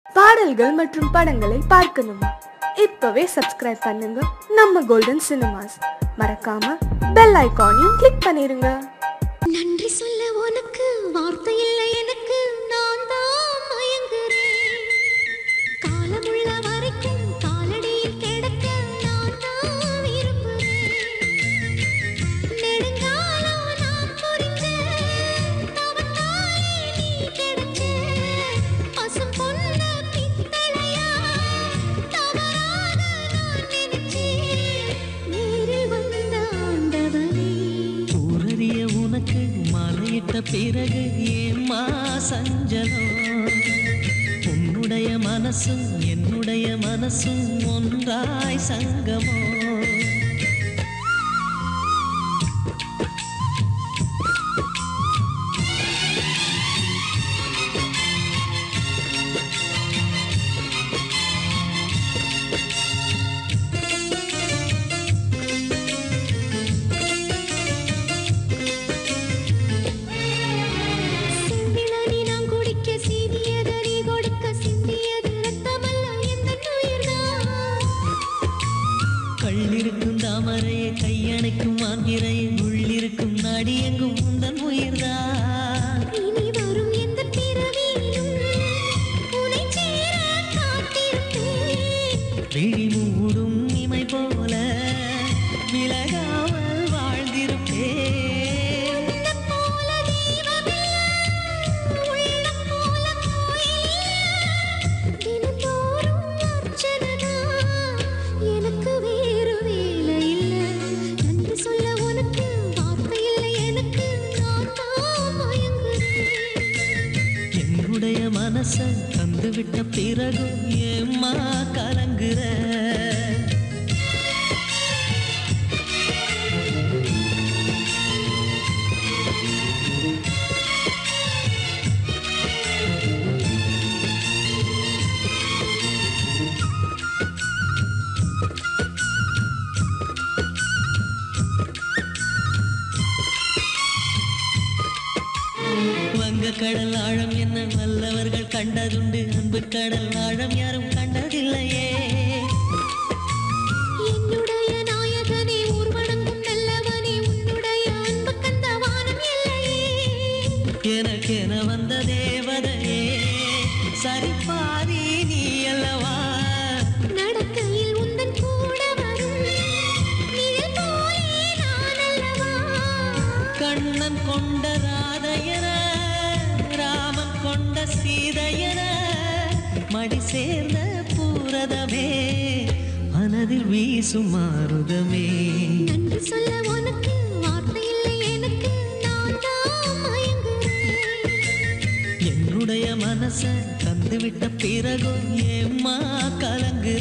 பாடல்கள் மற்றும் படங்களை பார்க்கணுமா? இப்பவே சப்ஸ்கிரைப் பண்ணுங்க நம்ம கோல்டன் சினிமாஸ். மறக்காம பெல் ஐகானையும் கிளிக் பண்ணிருங்க. நன்றி சொல்ல உனக்கு வார்த்தை இல்லை எனக்கு, நான் தான் மயங்குறேன். காலமுள்ள வரைக்கும் காலடியில் கிடக்க நான் தான் விரும்புறேன். நெடுங்காலம் நான் புரிஞ்சேன், தவத்தாலே நீ கிடைச்ச பசும் பொன்ன பித்தளையா தவறாக நான் நினைச்சேன். நேரில் வந்த ஆண்டவனே, ஊரறிய உனக்கு மாலையிட்ட பிறகு ஏம்மா சஞ்சலம்? உன்னுடைய மனசும் என்னுடைய மனசும் ஒன்றாய் சங்கமோ? செந்திலனி நான் குடிக்க சீனியத நீ கொடுக்க சிந்தியது ரத்தமல்ல எந்தன் உயிர்தான். கள்ளிருக்கும் தாமரையை கையணைக்கும் மாந்திரையை உள்ளிருக்கும் நாடி எங்கும் உந்தன் உயிர்தான். இனி வரும் எந்த பிறவியிலும் உனை சேர காத்திருப்பேன். விழி மூடும் இமை போல விலகாமல் வாழ்ந்திருப்பேன். உன்னைப் போல தெய்வமில்லை, உள்ளம் போல கோயிலில்லை. தினந்தோறும் அர்ச்சனைதான், எனக்கு வேறு வேலை இல்லை. நன்றி சொல்ல உனக்கு வார்த்தை இல்லை எனக்கு, நான் தான் மயங்குறேன். என்னுடைய மனச தந்துவிட்ட பிறகும் ஏம்மா கலங்குற? வங்கக்கடல் ஆழம் என்ன வல்லவர்கள் கண்டதுண்டு, அன்பு கடல் ஆழம் யாரும் கண்டதில்லையே. என்னுடைய நாயகனே, ஊர்வனங்கும் நல்லவனே, உன்னுடைய அன்பு கந்த வானம் எல்லையே. எனக்கென வந்த தேவதையே சரிபாதி நீ அல்லவா? நடக்கையில் உந்தன் கூட வரும் நிழல் போலே நான் அல்லவா? கண்ணன் கொண்ட ராதையன ராமன் கொண்ட சீதையன மடி சேர்ந்த பூரதமே மனதில் வீசும் மாருதமே. நன்றி சொல்ல உனக்கு வார்த்தை இல்லை எனக்கு, நான் தான் மயங்குறேன். என்னுடைய மனச தந்துவிட்ட பிறகும் ஏம்மா கலங்குற?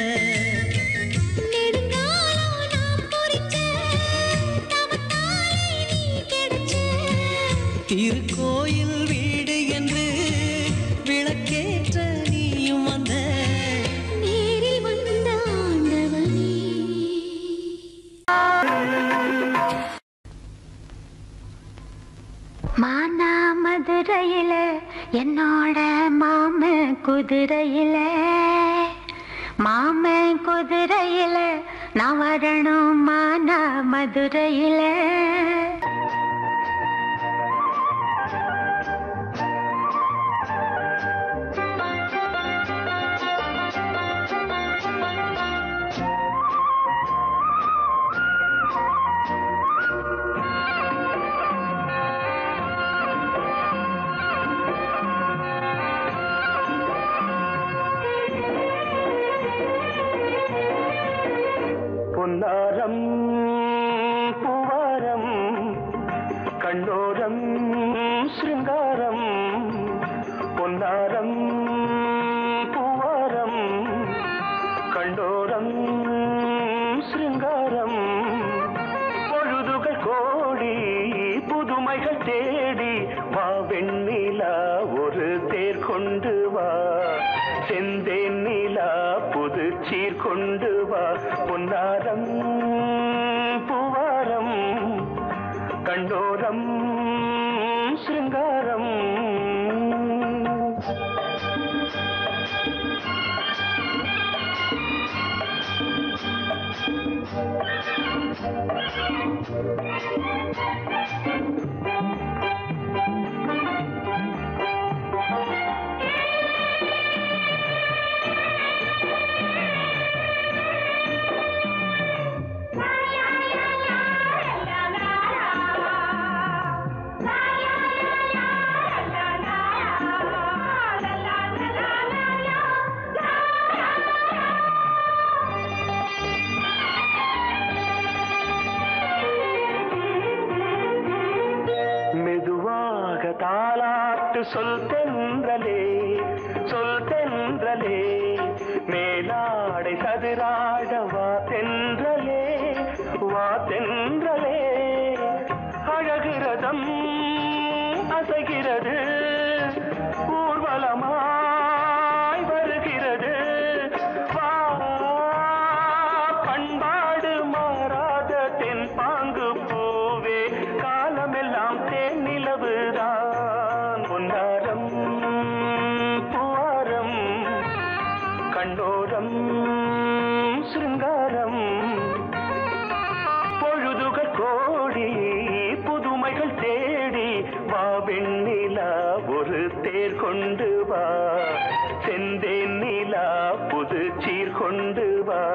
நெடுங்காலம் நான் புரிஞ்சேன், தவத்தாலே நீ கிடைச்ச திருக்கோயில் வீடு என்று விளக்கேற்ற நீயும் வந்த. நேரில் வந்த ஆண்டவனே. மானா மதுரையில என்னோட மாம குதிரையில, மாம குதிரையில நான் வரணும் மானா மதுரையில. பொன்னாரம் பூவாரம் கண்ணோரம் சிருங்காரம், பொன்னாரம் பூவாரம் கண்ணோரம் சிருங்காரம். பொழுதுகள் கோடி புதுமைகள் தேடி வா வெண்ணிலா ஒரு தேர் கொண்டு வா, செந்தேன் நிலா புது சீர் கொண்டு வா. பொன்னாரம் பூவாரம் கண்டோரம் சிருங்காரம். சொல் தென்றலே சொல் தென்றலே மேலாடை சதுராட வா தென்றலே வா தென்றலே அழகிறதம் அசைகிறது ஊர்வலமாய் வருகிறது வா பண்பாடு மாறாத தென் பாங்கு பூவே காலமெல்லாம் தேன் நிலவுதான் பொன்னாரம் பூவாரம் கண்டோரம் சிருங்காரம் பொழுதுகள் கோடி புதுமைகள் தேடி வா வெண்ணிலா ஒரு தேர் கொண்டு வா செந்தேன் நிலா புது சீர் கொண்டு வா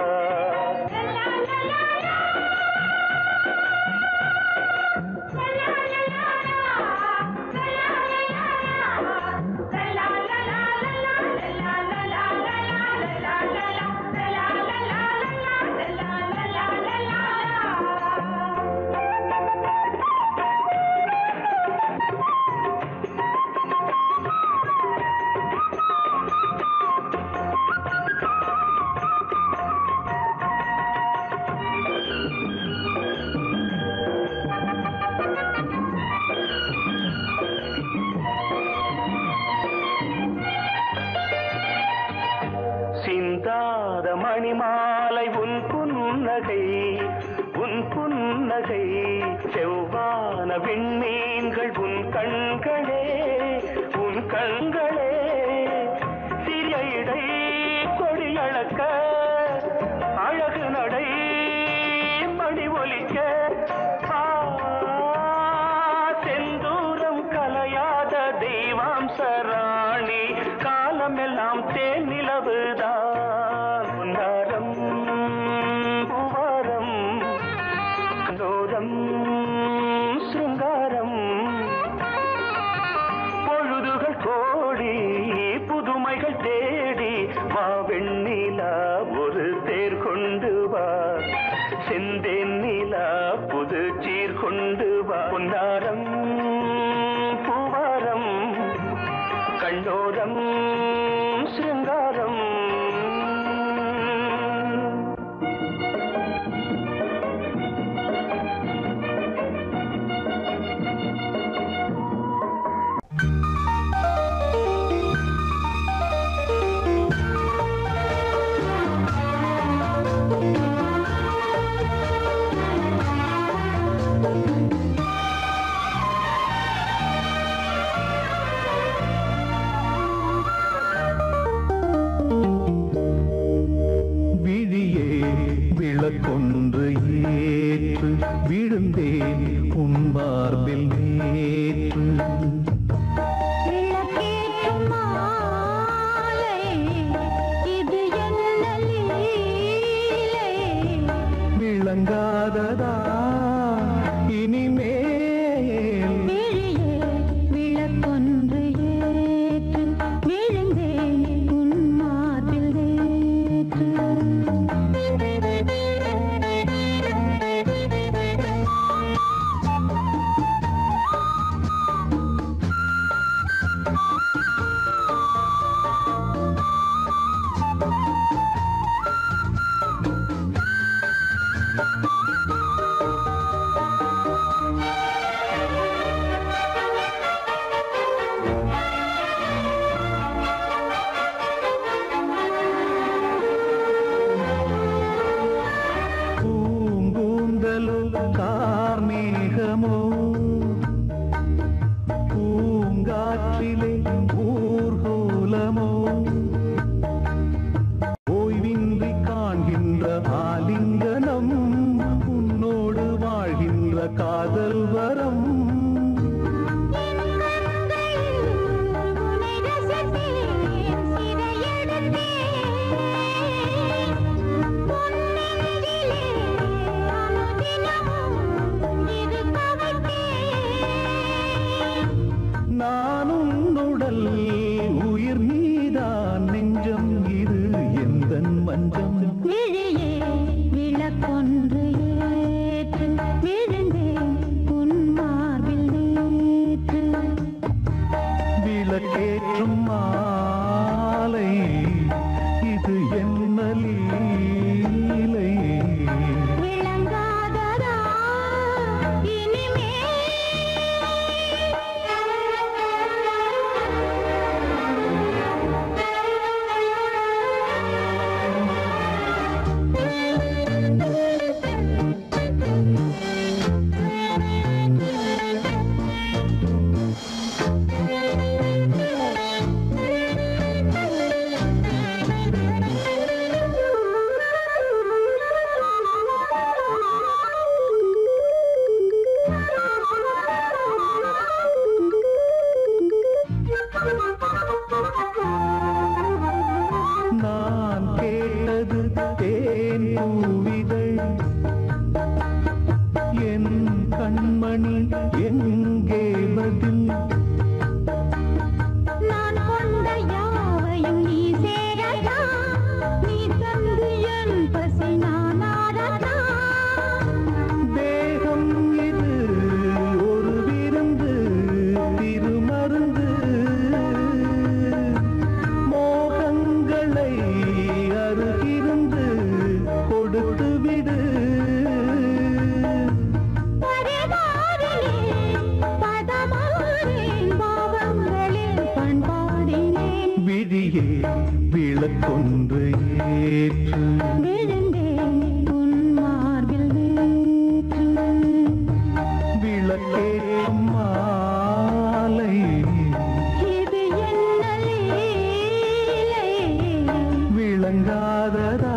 சிந்தாத மணிமாலை உன் புன்னகை செவ்வான விண்மீன்கள் உன் கண்களே சிறிய இடை கொடியளக்க அழகு நடை மணி ஒலிக்க செந்தூரம் கலையாத தெய்வாம்சராணி காலமெல்லாம் தேன் நிலவுதான் பொன்னாரம் பூவாரம் கண்டோரம் சிருங்காரம் பொழுதுகள் கோடி புதுமைகள் தேடி வா வெண்ணிலா ஒரு தேர் கொண்டு வா செந்தேன் நிலா புது சீர் கொண்டு வா பொன்னாரம் பூவாரம் கண்டோரம் சிருங்காரம் தேன் பூவிதழ் என் கண்மணி எங்கே பதில் நான் கொண்ட யாவையும் நீ சேரதா நீ தந்து என் பசி நான் ஆடதா தேகம் இது ஒரு விருந்து திருமருந்து மோகங்களை அருகிருந்து கொடுத்து விடு விழியே விளக்கொன்று ஏற்று விளக்கேற்றும் மாலை விளங்காததா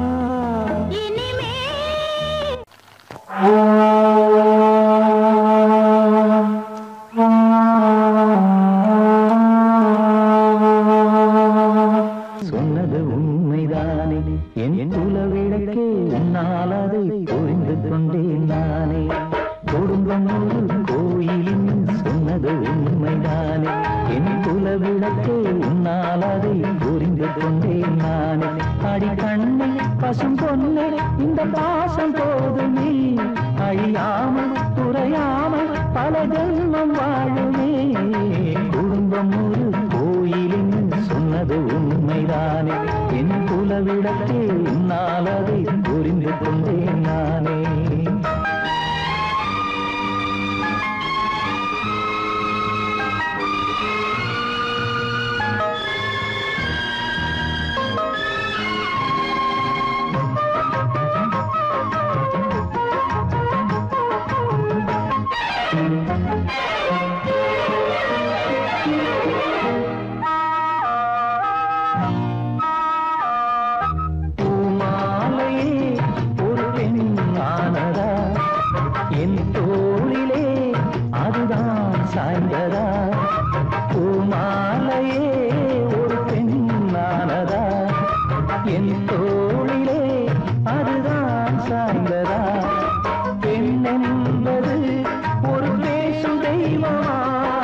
சொன்னது உண்மைதானே என் குலவிளக்கே உன்னால் அதை புரிந்து கொண்டேன் நானே குடும்பம் ஒரு கோயிலின் சொன்னது உண்மைதானே என் குலவிளக்கே உன்னால் அதை புரிந்து கொண்டேன் நானே அடி கண்ணே பசும் பொன்னே இந்த பாசம் போதுமே அழியாமல் குறையாமல் பல ஜென்மம் வாழுமே குடும்பம் ஒரு கோயிலின் சொன்னது உண்மைதானே என் குலவிளக்கே உன்னால் அதை புரிந்து கொண்டேன் நானே சாய்ந்ததா பூமாலையே ஒரு பெண்ணானதா என் தோளிலே அதுதான் சாய்ந்ததா பெண் என்பது ஒரு பேசும் தெய்வமா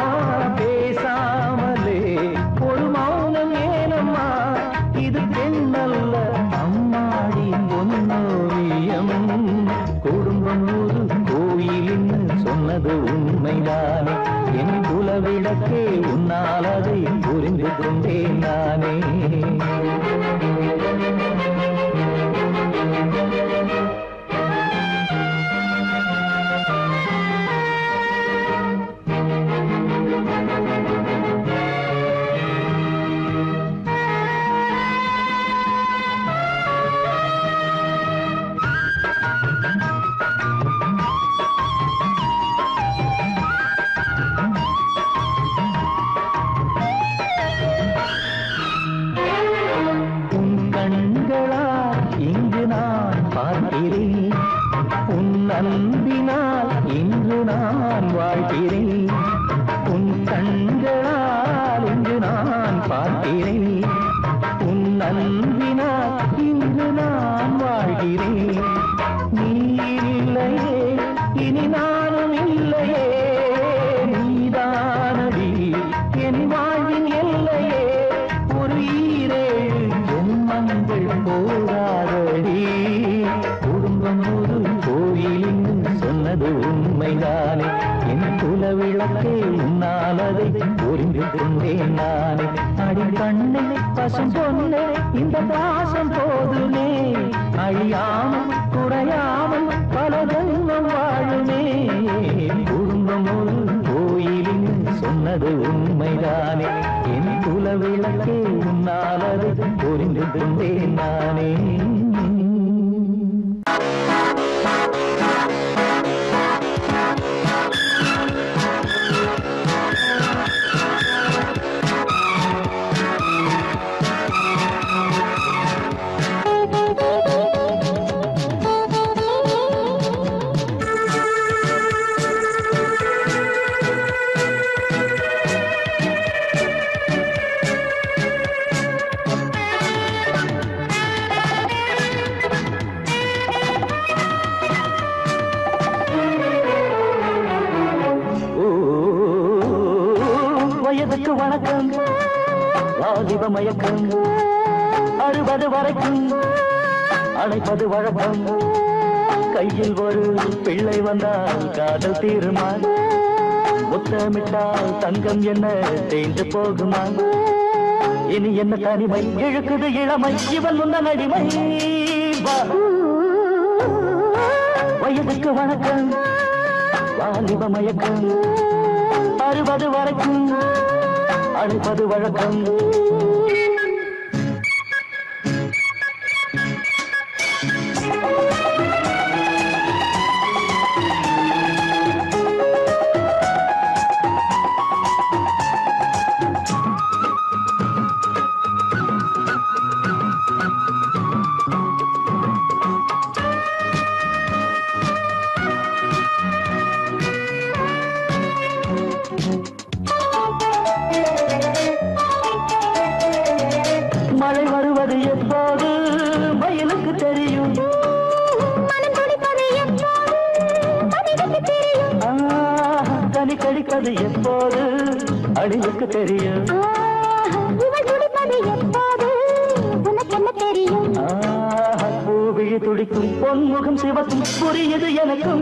பேசாமலே ஒரு மௌனம் ஏனம்மா இது பெண்ணல்ல அம்மாடி பொன்னோவியம் குடும்பம் ஒரு கோயிலின் சொன்னது உண்மைதானே என் குலவிளக்கே உன்னால் அதை புரிந்து கொண்டேன் நானே அன்பினால் இன்று நான் வாழ்கிறேன் உன் கண்களால் இன்று நான் பார்க்கிறேன் உன் அன்பினால் இன்று நான் வாழ்கிறேன் நீ இல்லையே இனி நானும் இல்லையே நீதானடி என் வாழ்வின் எல்லையே ஒரு ஈரேழு ஜென்மங்கள் போராடடி குடும்பம் ஒரு கோயிலின் சொன்னது உண்மைதானே என் குலவிளக்கே உன்னால் அதை புரிந்து கொண்டேன் நானே அடி கண்ணே பசும் பொன்னே இந்த பாசம் போதுமே அழியாமல் குறையாமல் பல ஜென்மம் வாழுமே குடும்பம் ஒரு கோயிலின் சொன்னது உண்மைதானே என் குலவிளக்கே உன்னால் அதை புரிந்து கொண்டேன் நானே மயக்கம் 60 வரைக்கும் அழைப்பது வழக்கம் கையில் ஒரு பிள்ளை வந்தால் காதல் தீருமா முத்தமிட்டால் தங்கம் என்ன தேய்ந்து போகுமா இனி என்ன தனிமை இழுக்குது இளமை இவன் முன்ன அடிமை வயதுக்கு வணக்கம் வாலிப மயக்கம் 60 வரைக்கும் அழைப்பது வழக்கம் கடிப்பது எப்போது அடிவுக்கு தெரியும் பூவிழி துடிக்கும் பொன்முகம் சிவக்கும் புரியுது எனக்கும்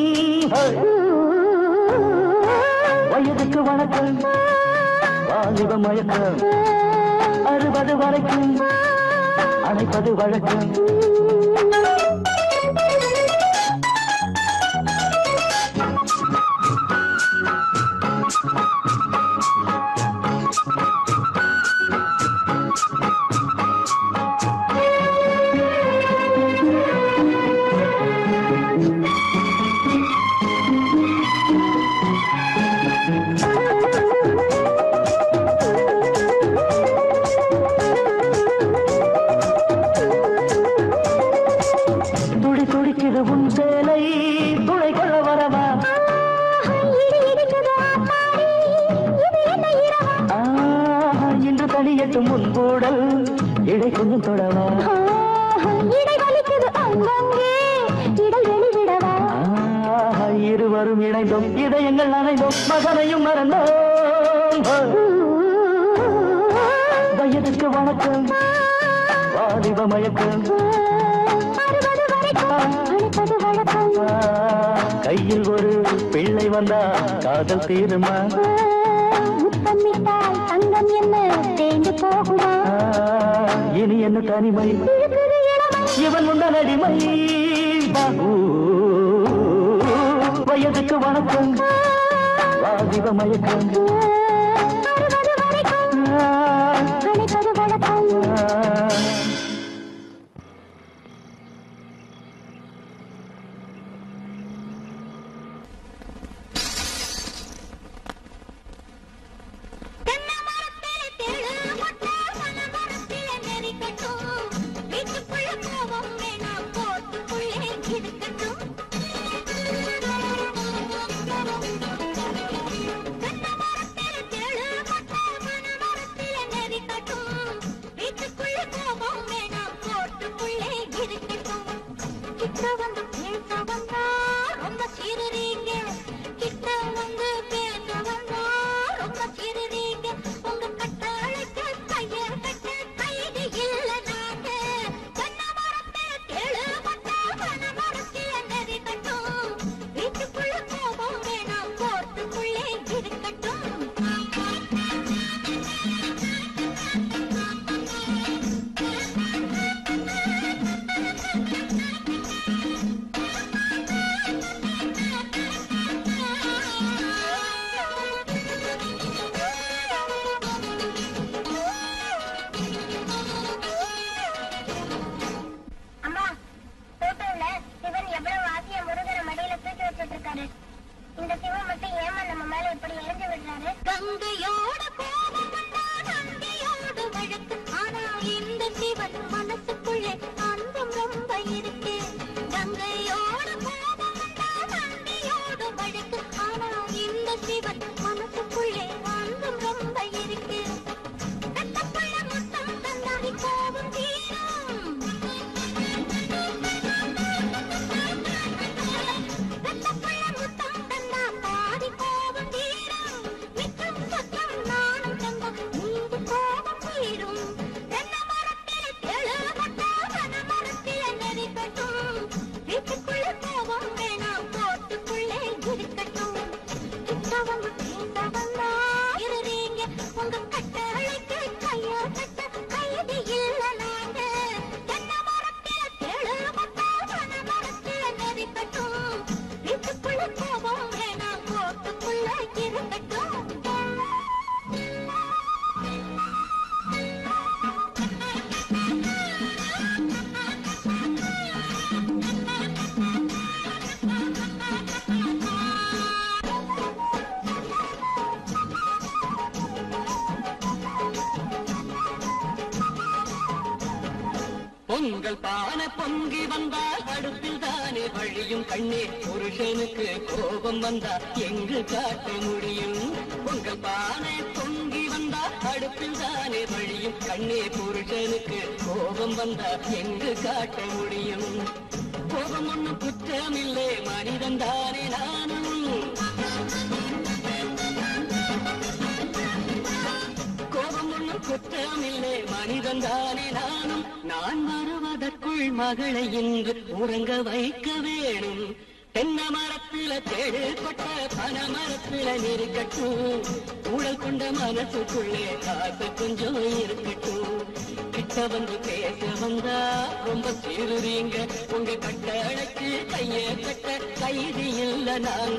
வயதுக்கு வணக்கம் வாலிப மயக்கம் 60 வரைக்கும் அழைப்பது வழக்கம் முன்பூடல் இடை கொஞ்சம் தொடவா இருவரும் இணைந்தோம் இதயங்கள் அணைந்தோம் மகனையும் மறந்தோம் வயதுக்கு வணக்கம் வாலிப மயக்கம் கையில் ஒரு பிள்ளை வந்தா காதல் தீருமா தங்கம் என்ன தேய்ந்து போகுமா இனி என்ன தனிமை இவன் முன்னால் அடிமை வயதுக்கு வணக்கம் வாலிப மயக்கம் Freedom. பொங்கல் பானை பொங்கி வந்தால் அடுப்பில் தானே வழியும் கண்ணே புருஷனுக்கு கோபம் வந்தா எங்கு காட்ட முடியும் பொங்கல் பானை பொங்கி வந்தால் அடுப்பில் தானே வழியும் கண்ணே புருஷனுக்கு கோபம் வந்தா எங்கு காட்ட முடியும் கோபம் ஒன்னும் குற்றமில்லை மனிதன் தானே நானும் கோபம் ஒன்னும் குற்றமில்லை மனிதன் தானே நானும் நான் வருவதற்குள் மகளை இன்று உறங்க வைக்க வேணும் தென்னை மரத்துல தேடு கொட்ட பனை மரத்துல நெருக்கட்டும் ஊழல் கொண்ட மனசுக்குள்ளே காசு கொஞ்சம் இருக்கட்டும் கிட்ட வந்து பேச வந்தா ரொம்ப சீருறீங்க உங்க கட்டளைக்கு கைய கட்ட கைதி இல்ல நாங்க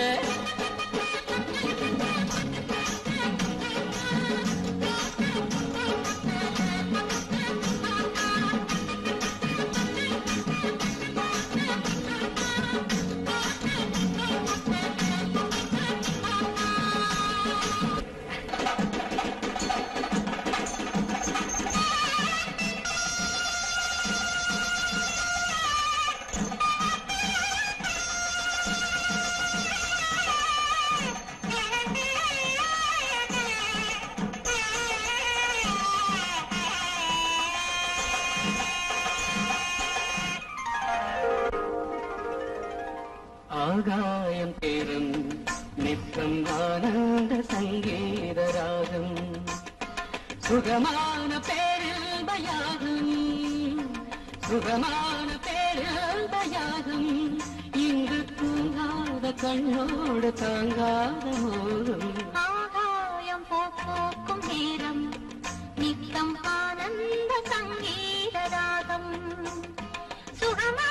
ஆகாயம் தேரும் நித்தம் ஆனந்த சங்கீத ராகம் சுகமான பேரில் பயாகம் சுகமான பேரில் பயாகம் இங்கு தூங்காத கண்ணோடு தாங்காத மோகம் ஆகாயம் போக்கும் நேரம் நித்தம் ஆனந்த சங்கீத ராகம் சுகமான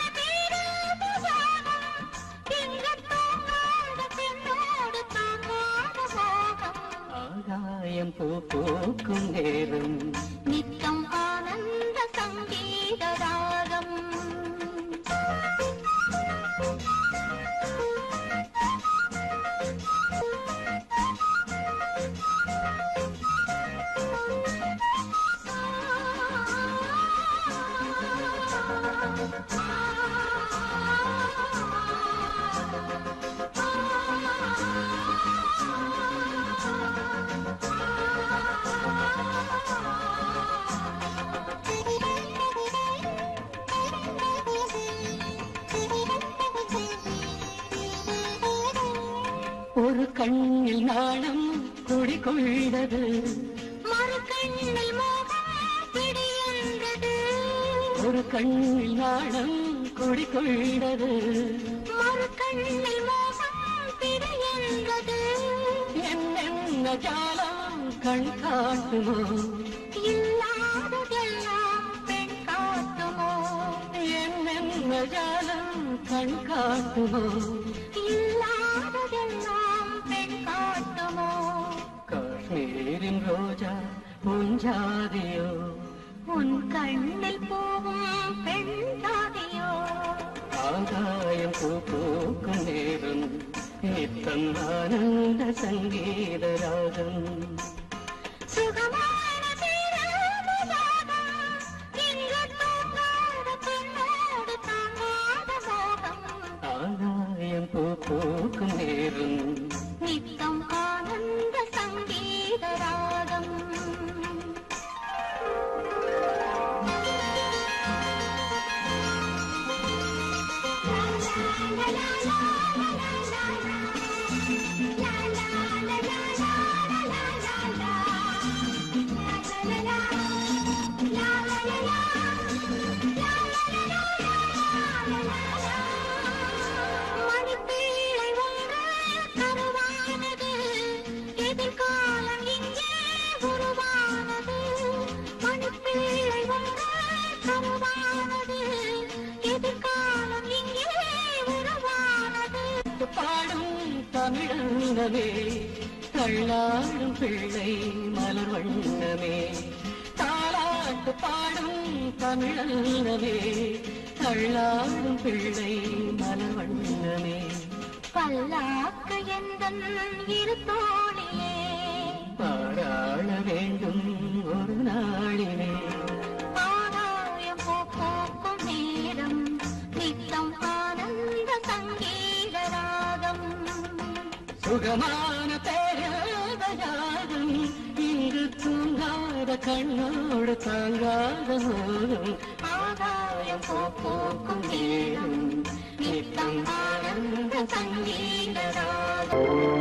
ஆகாயம் போக்கும் நேரம் நித்தம் ஆனந்த சங்கீத ராகம் ஒரு கண்ணில் நாணம் குடிகொண்டது மறு கண்ணில் மோகம் பிடியென்றது ஒரு கண்ணில் நாணம் குடிகொண்டது மறு கண்ணில் மோகம் பிடியென்றது என்னென்ன ஜாலம் கண் காட்டுமோ இல்லாததெல்லாம் பெண் காட்டுமோ என்னென்ன ஜாலம் கண் காட்டுமோ இல்லாததெல்லாம் பெண் காட்டுமோ காஷ்மீரின் ரோஜா பூஞ்சாதியோ உன் கண்ணில் போகும் பெண் ஜாதியோ ஆகாயம் பூக்கும் நேரம் நித்தம் ஆனந்த சங்கீத ராகம் சுகமான பேராமதாகம் இங்கு தூங்காத பெண்ணோடு தாங்காத மோகம் ஆகாயம் பூக்கும் நேரம் நித்தம் ஆனந்த சங்கீத ராகம் மணிப்பீழை ஒன்று கருவானது எதிர்காலம் இங்கே உருவானது மணிப்பீழை ஒன்று கருவானது எதிர்காலம் இங்கே உருவானது பாடும் தமிழனமே தள்ளாடும் பிள்ளை மலர் வண்ணமே தாலாட்டு பாடும் தமிழனமே தள்ளாடும் பிள்ளை மலர் வண்ணமே பல்லாக்கு எந்தன் இரு தோழியே பாராள வேண்டும் ஒரு நாளிலே ஆகாயம் சுகமான பேராதயாகும் இங்கு தூங்காத கண்ணோடு தாங்காத மோகம் ஆதாயம் போக்கும் நேரம் நித்தம் ஆனந்த சங்கீதராகம்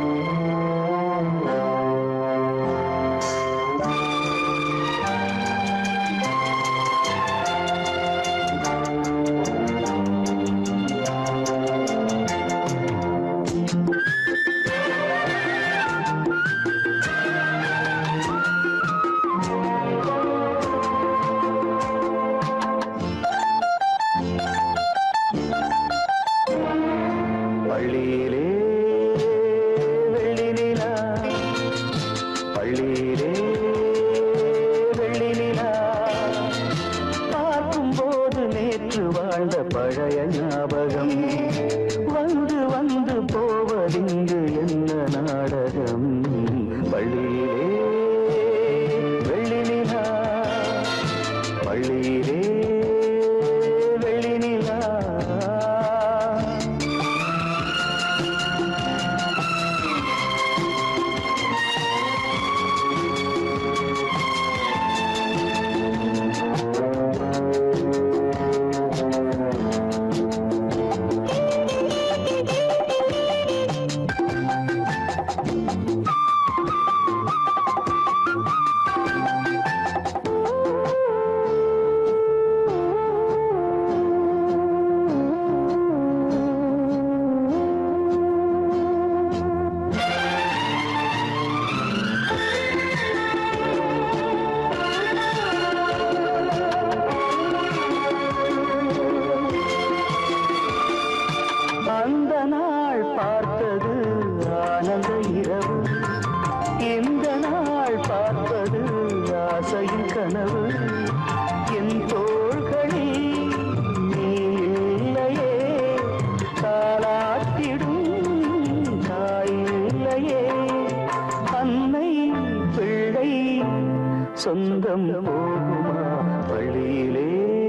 சொந்தம் போகுமா வழியிலே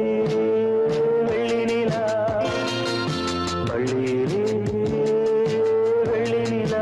வெள்ளி நிலா வழியிலே வெள்ளி நிலா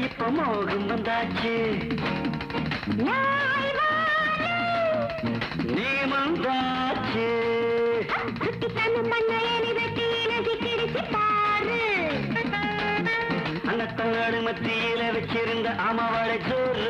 இப்ப மோகம் வந்தாச்சு நீ வந்தாச்சு அன்னத்தோடு மத்தியில வச்சிருந்த அமாவாழை சோறு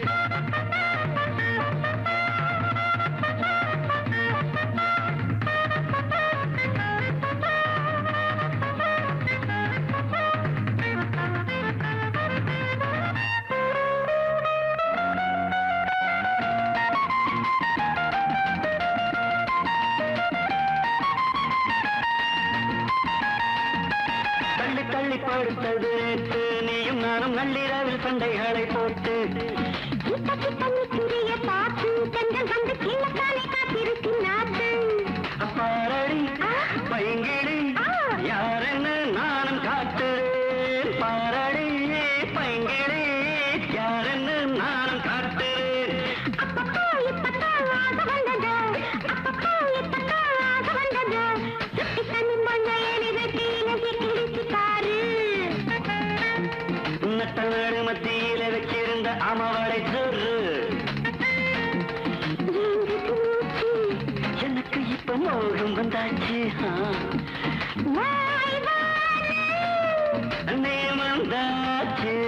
தள்ளி படுத்தது நீயும் நானும் நள்ளிரவில் சண்டைகளை போட்டு பார்த்து கண்கள் வந்து கீழே காத்திருக்கிறாத்து பாரடி பைங்கிடி யாரென்னு நானும் காட்டுறேன் பாரடி பைங்கிடி யாரென்னு நானும் காட்டுறேன் நட்டநாடு மத்தியில வச்சிருந்த அமாவாடை சோறு எனக்கு இப்ப மோகம் வந்தாச்சு நீ வந்தாச்சு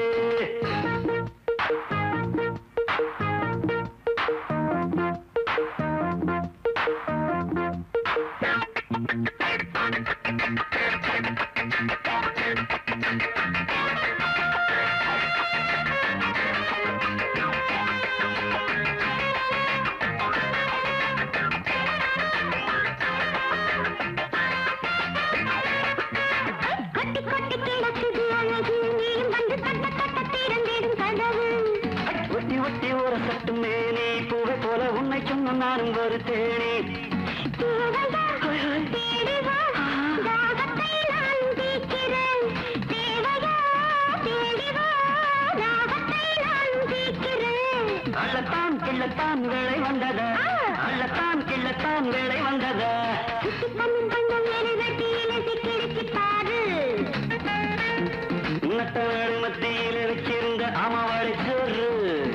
ஒட்டி ஒட்டி ஒரு சட்டு மேனி பூவை போல உன்னை சொன்ன நானும் ஒரு தேனி அள்ளத்தான் கிள்ளத்தான் வேலை வந்ததா அள்ளத்தான் கிள்ளத்தான் வேலை வந்ததா நட்டநாடு மத்தியில் வச்சிருந்த அமாவாழை சோறு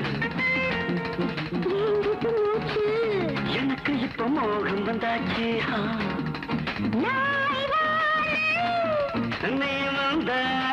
எனக்கு இப்ப மோகம் வந்தாச்சு நீ வந்தா